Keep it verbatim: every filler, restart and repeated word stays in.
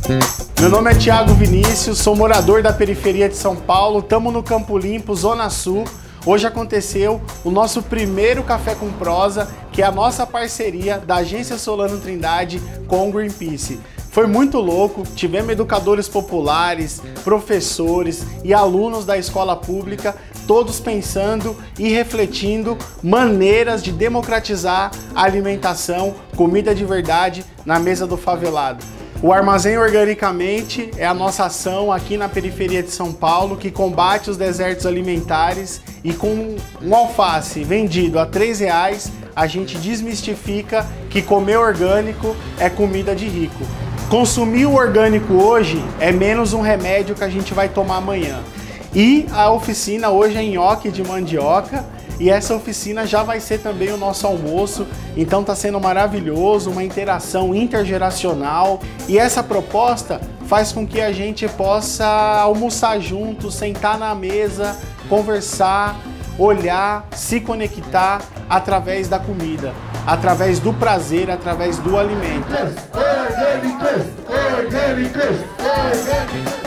Meu nome é Thiago Vinícius, sou morador da periferia de São Paulo, estamos no Campo Limpo, Zona Sul. Hoje aconteceu o nosso primeiro Café com Prosa, que é a nossa parceria da Agência Solano Trindade com o Greenpeace. Foi muito louco, tivemos educadores populares, professores e alunos da escola pública, todos pensando e refletindo maneiras de democratizar a alimentação, comida de verdade na mesa do favelado. O Armazém Organicamente é a nossa ação aqui na periferia de São Paulo que combate os desertos alimentares, e com um alface vendido a três reais a gente desmistifica que comer orgânico é comida de rico. Consumir o orgânico hoje é menos um remédio que a gente vai tomar amanhã. E a oficina hoje é nhoque de mandioca, e essa oficina já vai ser também o nosso almoço, então está sendo maravilhoso, uma interação intergeracional, e essa proposta faz com que a gente possa almoçar junto, sentar na mesa, conversar, olhar, se conectar através da comida, através do prazer, através do alimento.